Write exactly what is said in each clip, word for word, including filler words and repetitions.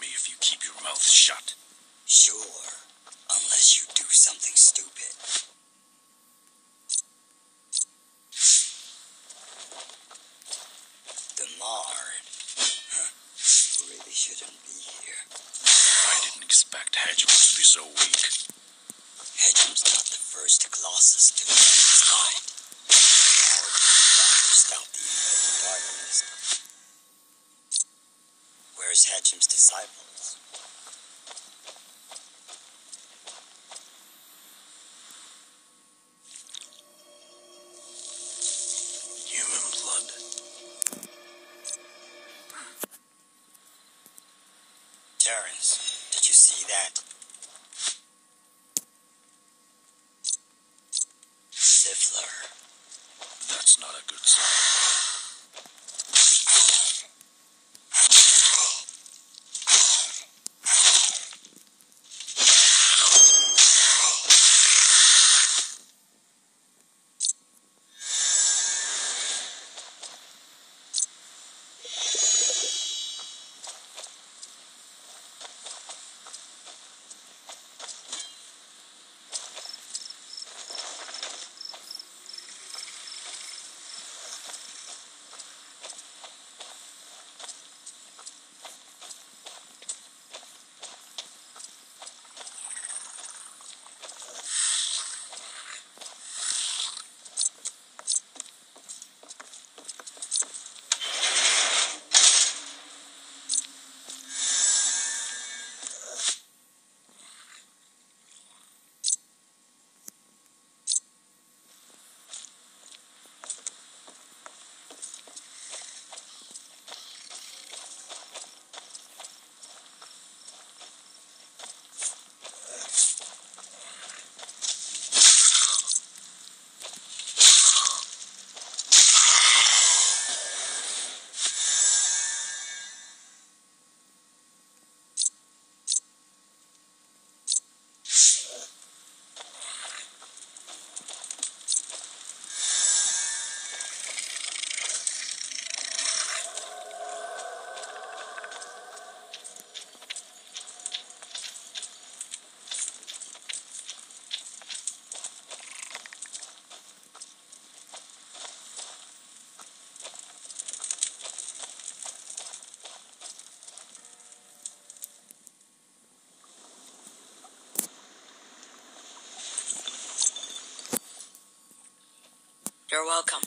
me if you keep your mouth shut. Sure, unless you do something stupid. Damard. Huh. Really shouldn't be here. I didn't expect Hedgems to be so weak. Hedgem's not the first Colossus to have its kind. Now it can out the invading darkness. Where's Hedgem's disciples? Human blood. Terrence, did you see that? Sifler. That's not a good sign. You're welcome.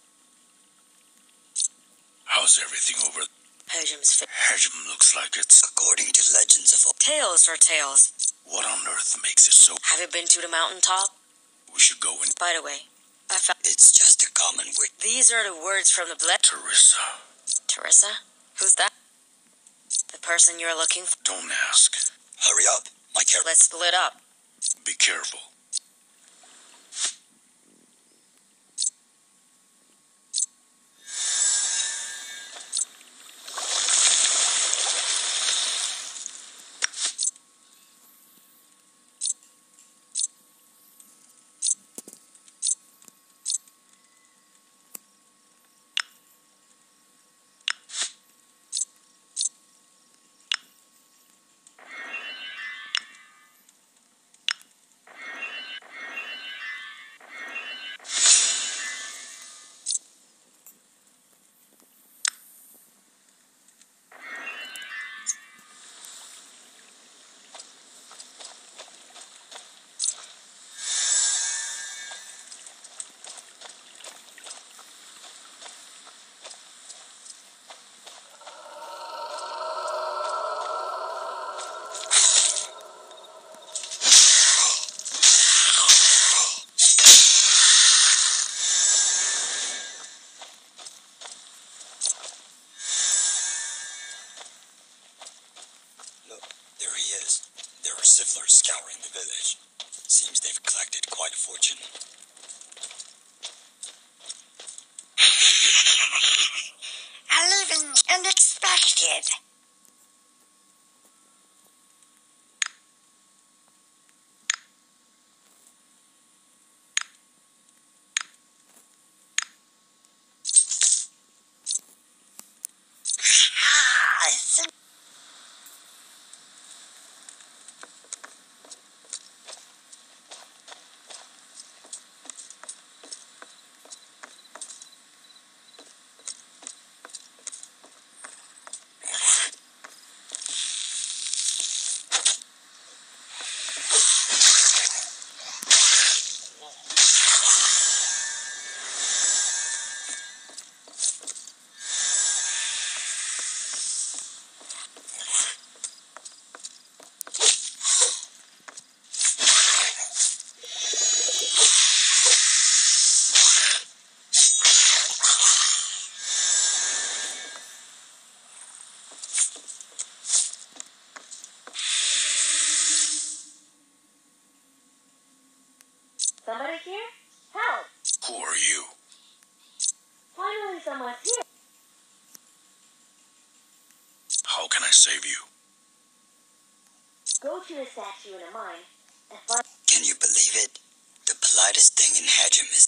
How's everything over? Hedgem's fit. Hedgem looks like it's... According to legends of... Tales are tales. What on earth makes it so... Have you been to the mountaintop? We should go and... By the way, I found... It's just a common wit. These are the words from the ble... Teresa. Teresa? Who's that? The person you're looking for? Don't ask. Hurry up, my care. Let's split up. Be careful. Siflers scouring the village. Seems they've collected quite a fortune. A living unexpected. somebody here? Help! Who are you? Finally someone's here. How can I save you? Go to the statue in a mine and find... Can you believe it? The politest thing in Hedgeham is...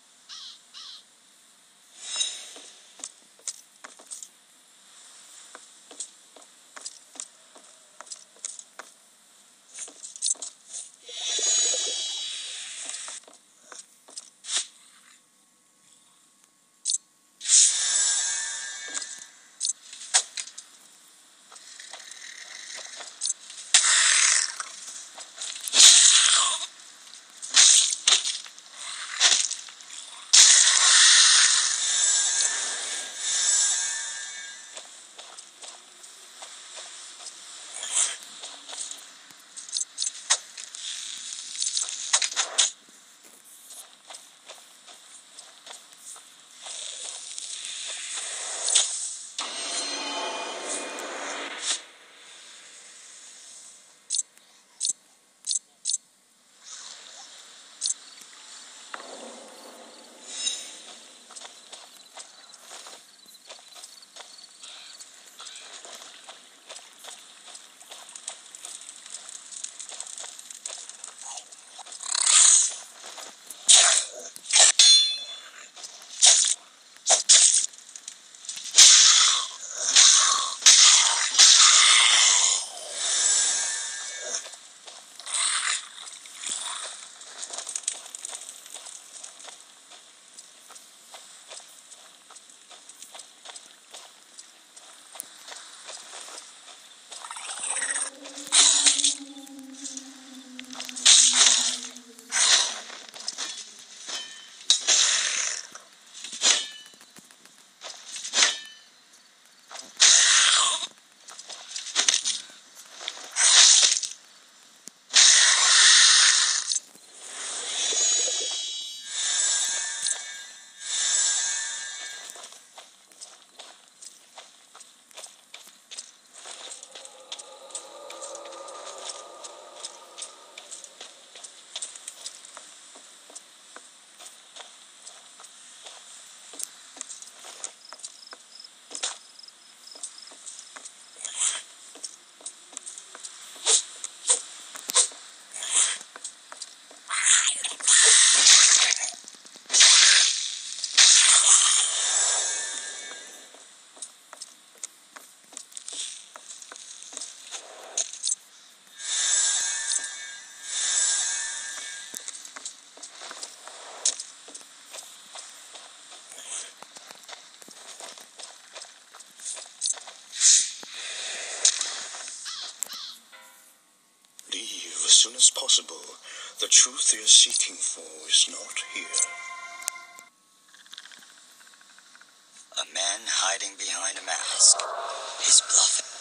As soon as possible. The truth you're seeking for is not here. A man hiding behind a mask. His bluff